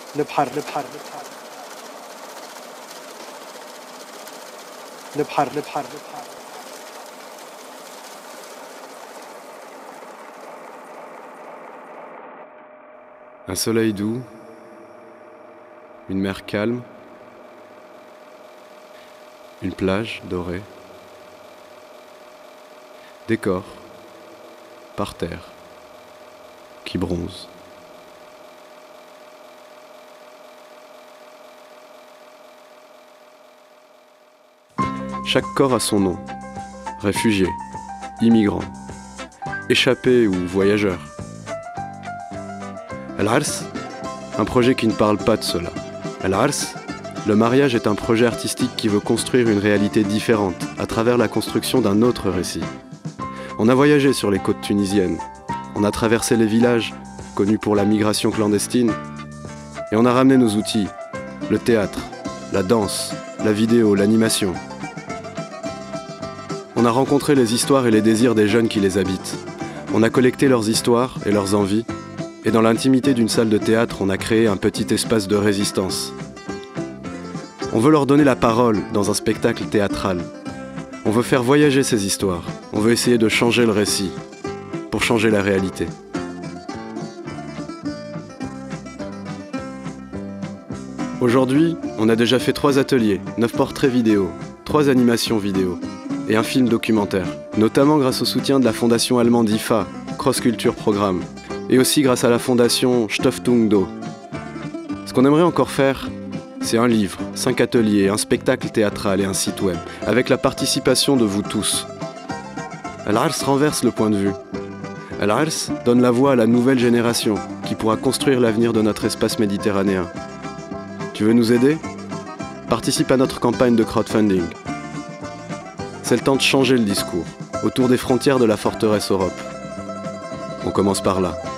البحر البحر البحر البحر البحر. Un soleil doux, une mer calme, une plage dorée, des corps par terre qui bronzent. Chaque corps a son nom, réfugié, immigrant, échappé ou voyageur. Al-Ars, un projet qui ne parle pas de cela. Al-Ars, le mariage est un projet artistique qui veut construire une réalité différente à travers la construction d'un autre récit. On a voyagé sur les côtes tunisiennes, on a traversé les villages connus pour la migration clandestine et on a ramené nos outils, le théâtre, la danse, la vidéo, l'animation. On a rencontré les histoires et les désirs des jeunes qui les habitent. On a collecté leurs histoires et leurs envies. Et dans l'intimité d'une salle de théâtre, on a créé un petit espace de résistance. On veut leur donner la parole dans un spectacle théâtral. On veut faire voyager ces histoires. On veut essayer de changer le récit, pour changer la réalité. Aujourd'hui, on a déjà fait 3 ateliers, 9 portraits vidéo, 3 animations vidéo et un film documentaire, notamment grâce au soutien de la fondation allemande IFA, Cross Culture Programme, et aussi grâce à la fondation Stiftung Do. Ce qu'on aimerait encore faire, c'est un livre, 5 ateliers, un spectacle théâtral et un site web, avec la participation de vous tous. Al-Ars renverse le point de vue. Al-Ars donne la voix à la nouvelle génération, qui pourra construire l'avenir de notre espace méditerranéen. Tu veux nous aider ? Participe à notre campagne de crowdfunding. C'est le temps de changer le discours, autour des frontières de la forteresse Europe. On commence par là.